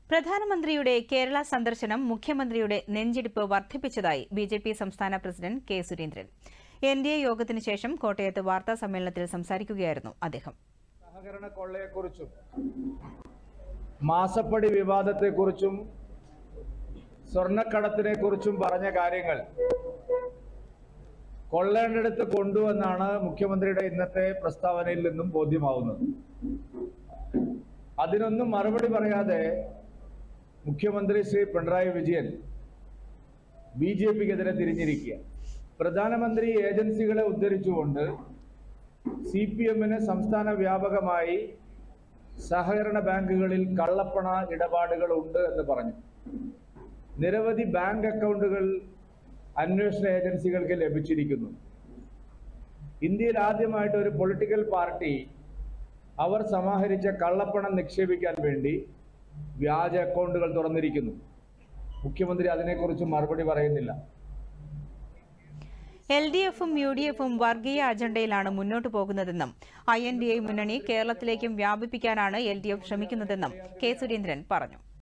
പ്രധാനമന്ത്രിയുടെ കേരള സന്ദർശനം മുഖ്യമന്ത്രിയുടെ നെഞ്ചിടിപ്പ് വർദ്ധിപ്പിച്ചതായി ബിജെപി സംസ്ഥാന പ്രസിഡന്റ് കെ സുരേന്ദ്രൻ. എൻഡിഎ യോഗത്തിന് ശേഷം കോട്ടയത്ത് വാർത്താ സമ്മേളനത്തിൽ സംസാരിക്കുകയായിരുന്നു അദ്ദേഹം. സഹകരണ കൊള്ളയെക്കുറിച്ചും മാസപ്പടി വിവാദത്തെക്കുറിച്ചും സ്വർണ്ണക്കടത്തിനെക്കുറിച്ചും പറഞ്ഞ കാര്യങ്ങൾ കൊള്ളേണ്ടടുത്ത് കൊണ്ടുവന്നാണ് മുഖ്യമന്ത്രിയുടെ ഇന്നത്തെ പ്രസ്താവനയിൽ നിന്നും ബോധ്യമാവുന്നത്. അതിനൊന്നും മറുപടി പറയാതെ മുഖ്യമന്ത്രി ശ്രീ പിണറായി വിജയൻ ബിജെപിക്കെതിരെ തിരിഞ്ഞിരിക്കുക. പ്രധാനമന്ത്രി ഏജൻസികളെ ഉദ്ധരിച്ചുകൊണ്ട് സിപിഎമ്മിന് സംസ്ഥാന വ്യാപകമായി സഹകരണ ബാങ്കുകളിൽ കള്ളപ്പണ ഇടപാടുകൾ ഉണ്ട് എന്ന് പറഞ്ഞു. നിരവധി ബാങ്ക് അക്കൗണ്ടുകൾ അന്വേഷണ ഏജൻസികൾക്ക് ലഭിച്ചിരിക്കുന്നു. ഇന്ത്യയിൽ ആദ്യമായിട്ട് ഒരു പൊളിറ്റിക്കൽ പാർട്ടി അവർ സമാഹരിച്ച കള്ളപ്പണം നിക്ഷേപിക്കാൻ വേണ്ടി വ്യാജ അക്കൗണ്ടുകൾ തുറന്നിരിക്കുന്നു. മുഖ്യമന്ത്രി അതിനെക്കുറിച്ച് മറുപടി പറയുന്നില്ല. എൽഡിഎഫും യുഡിഎഫും വർഗീയ അജണ്ടയിലാണ് മുന്നോട്ടു പോകുന്നതെന്നും INDA മുന്നണി കേരളത്തിലേക്കും വ്യാപിപ്പിക്കാനാണ് LDF ശ്രമിക്കുന്നതെന്നും കെ സുരേന്ദ്രൻ പറഞ്ഞു.